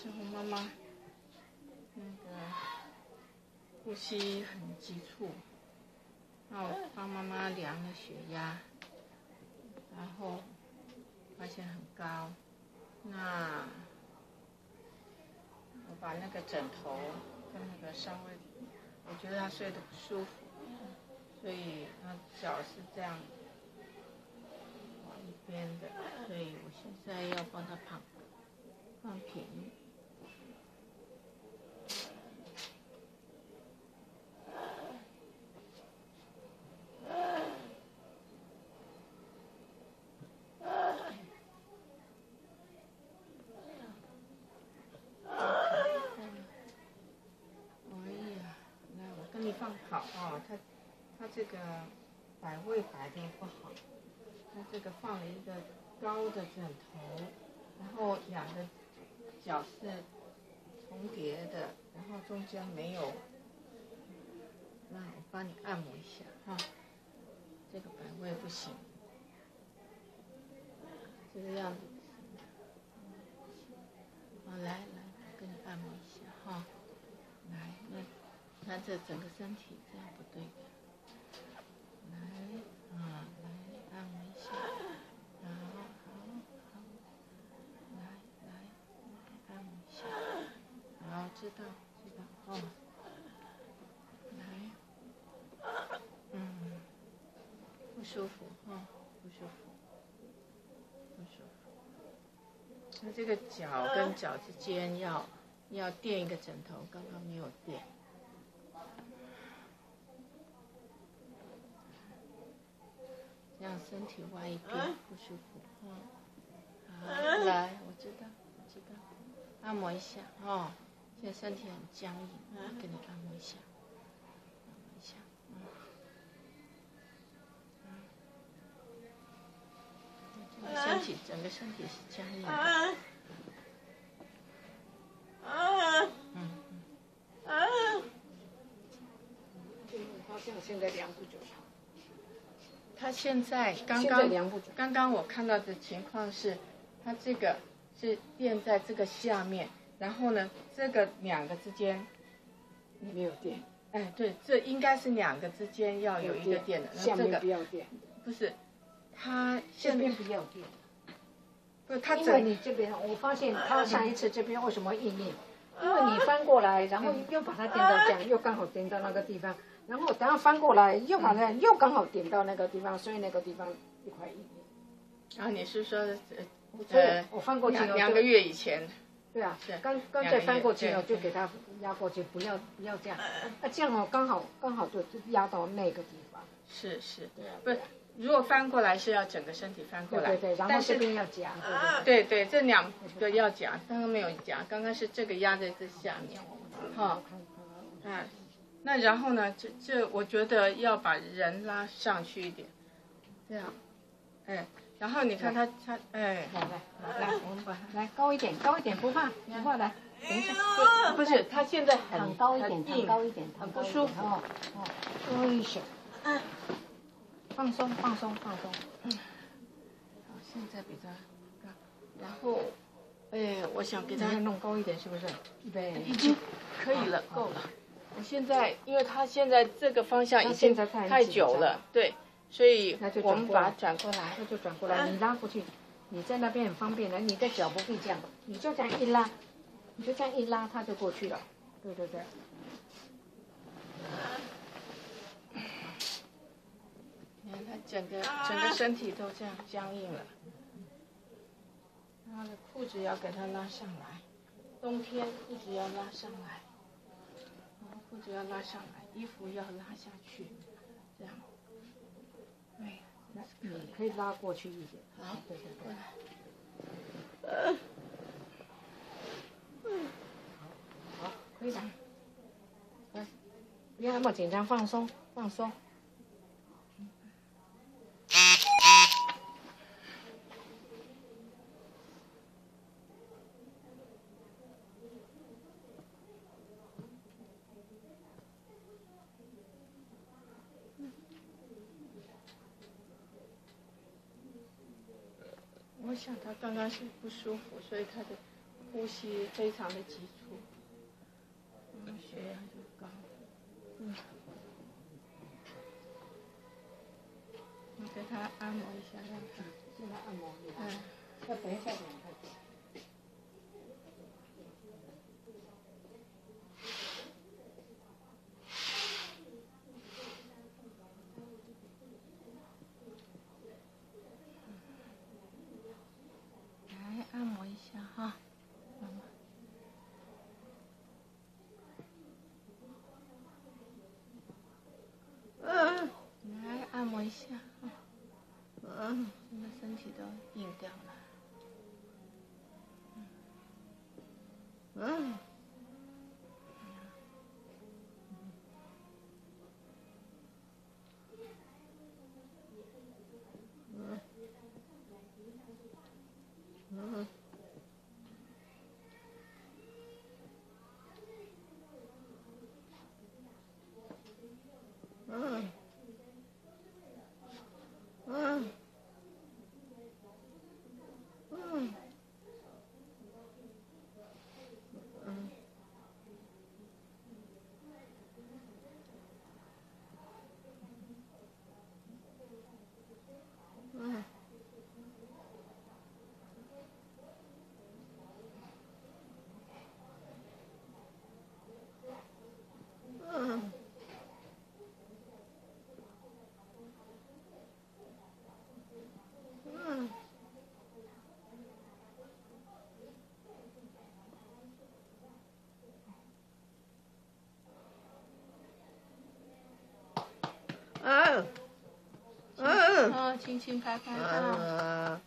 时候妈妈那个呼吸很急促，那我帮妈妈量了血压，然后发现很高，那我把那个枕头跟那个稍微，我觉得她睡得不舒服，所以她脚是这样往一边的，所以我现在要帮她放平。放好哦，它这个摆位摆的不好，它这个放了一个高的枕头，然后两个脚是重叠的，然后中间没有。那我帮你按摩一下哈，这个摆位不行，这个样子不行。好，来，跟你按摩一下哈，来那。看这整个身体这样不对的，来按摩一下，好，来按摩一下，好，知道哦，来，不舒服哈，不舒服。那这个脚跟脚之间要垫一个枕头，刚刚没有垫。这样身体歪一边不舒服，好，来，我知道，按摩一下哦。现在身体很僵硬，我给你按摩一下，整个身体是僵硬的。 好像现在量不准。 他现在刚刚我看到的情况是，他这个是垫在这个下面，然后呢，这个两个之间没有垫。 哎，对，这应该是两个之间要有一个垫的。 下面不要垫。 不是，他这边不要垫。 不，他因为你这边，我发现他上一次这边为什么硬？因为你翻过来，然后又把它垫到这样，又刚好垫到那个地方。然后等下翻过来，又把它又刚好点到那个地方，所以那个地方一块硬。 然后你是说， 我翻过去 2个月以前。 对啊，刚才翻过去了，就给它压过去，不要这样。这样哦，刚好就压到那个地方。 是。对啊。不是，如果翻过来是要整个身体翻过来。 对，然后这边要夹。 对，这两个要夹，刚刚没有夹，刚刚是这个压在这下面。好，那然后呢？这我觉得要把人拉上去一点，这样，然后你看他，来， 我们把来高一点，不怕，来，等一下， 不是，他现在很高一点， 很不舒服。 哎呦，放松。好， 现在比较高，然后，我想给他弄高一点，是不是？对， 已经可以了，够了。我现在，因为他现在这个方向已经太久了，对，所以我们把它转过来。 那就转过来，你拉过去，你在那边很方便的，你的脚不会这样，你就这样一拉，它就过去了。对。 你看他整个身体都这样僵硬了，然后裤子要给他拉上来，冬天裤子要拉上来。裤子要拉上来，衣服要拉下去，这样。 可以拉过去一点。 好， 对。好，可以了。不要那么紧张，放松。 我想他刚刚是不舒服，所以他的呼吸非常的急促，血压就高。你给他按摩一下，让他。 现在按摩。要等一下点开。 来按摩一下哈，妈妈。来按摩一下啊。你的身体都硬掉了。轻轻拍拍它。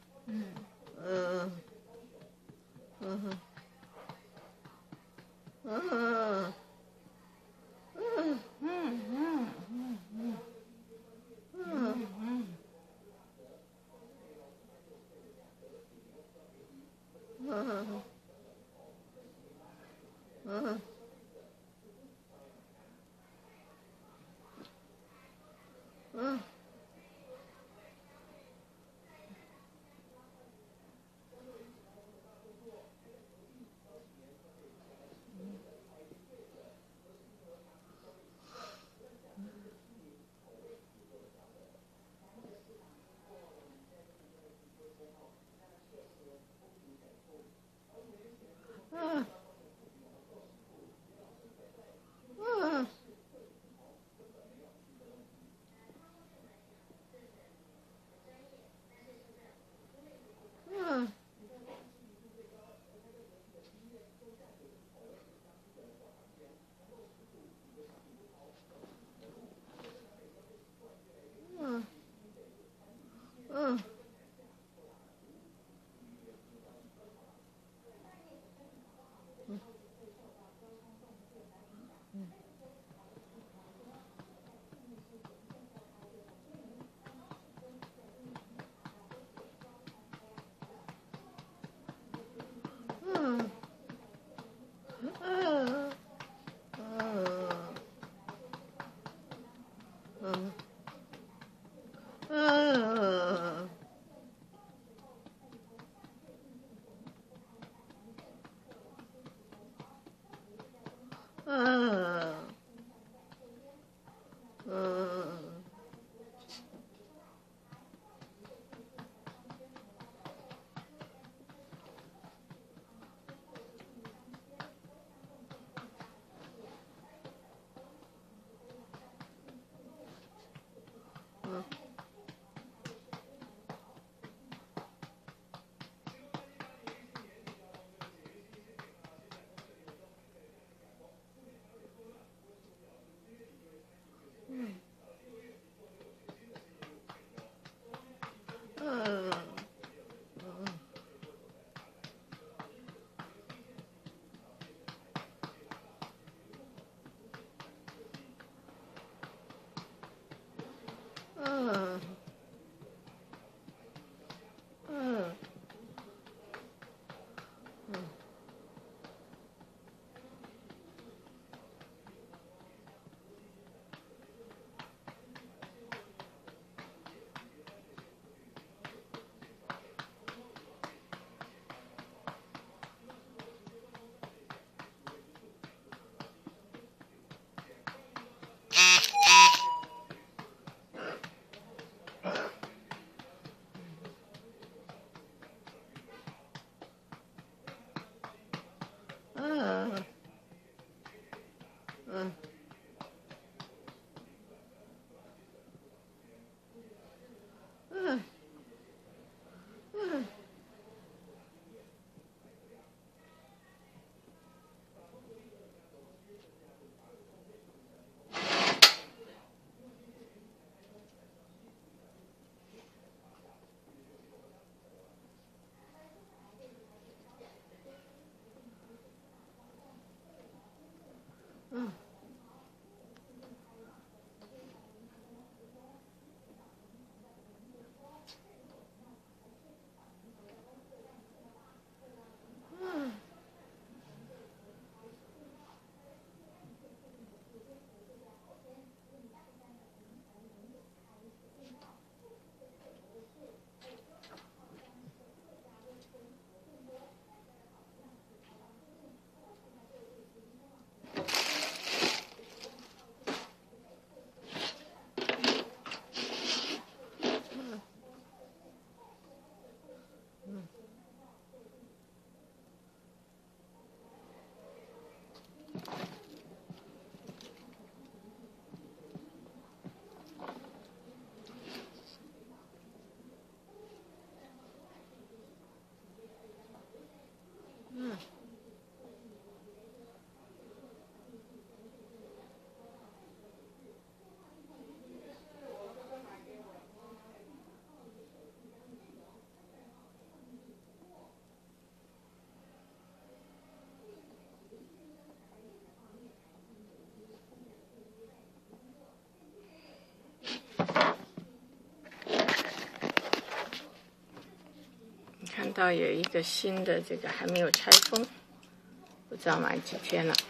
到有一个新的这个还没有拆封，不知道买几天了，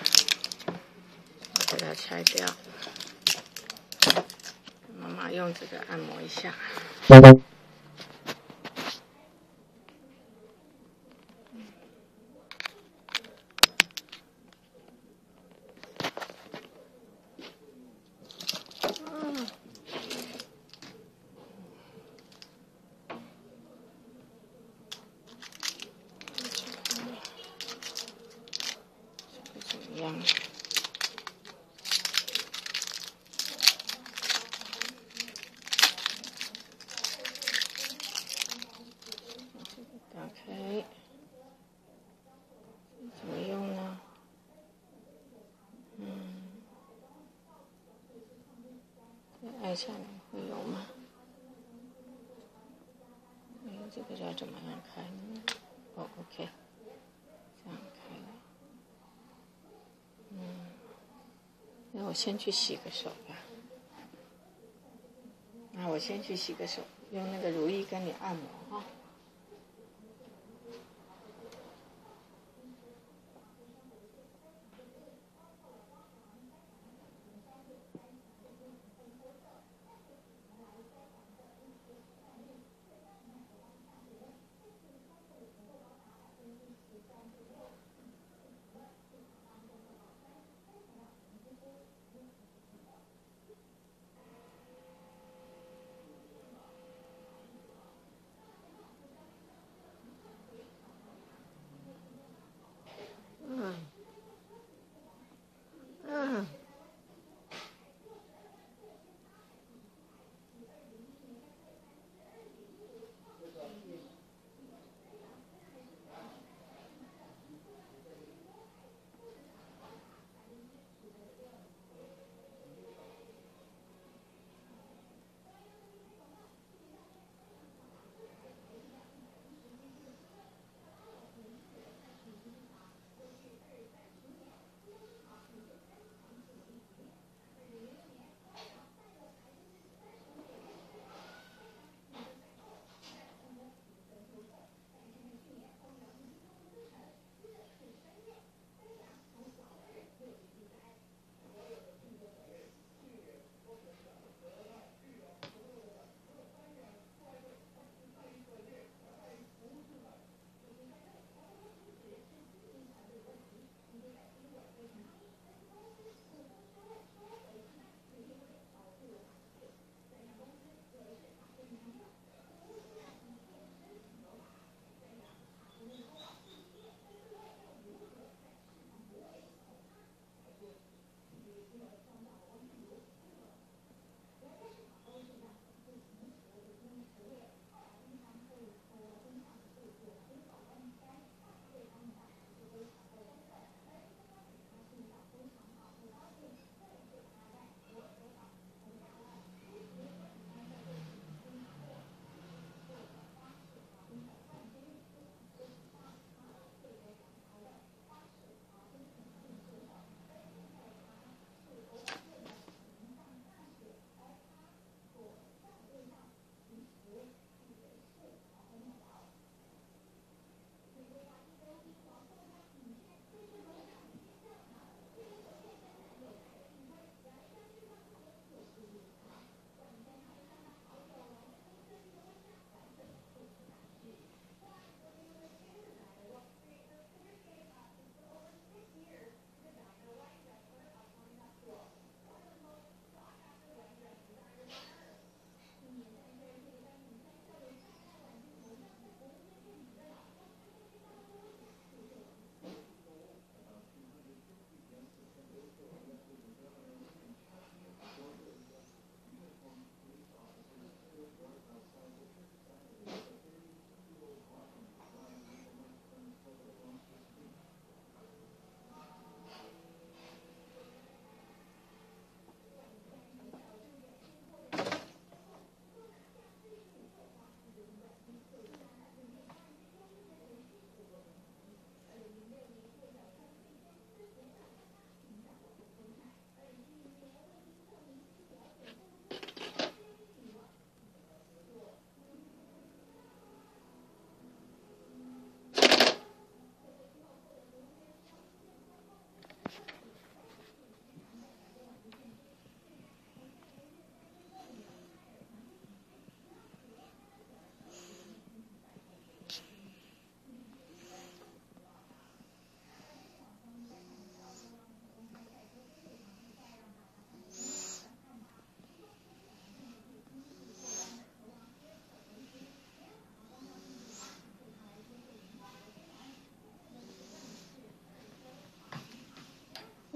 我把它拆掉。妈妈用这个按摩一下。怎么样？打开，怎么用呢？按下来会有吗？这个要怎么样开呢？哦 ，OK， 这样开了。那我先去洗个手吧。那我先去洗个手，用那个如意跟你按摩哈。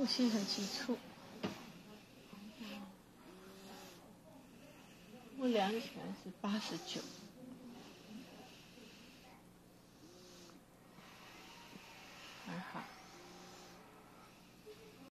呼吸很急促。我量起来是89，还好。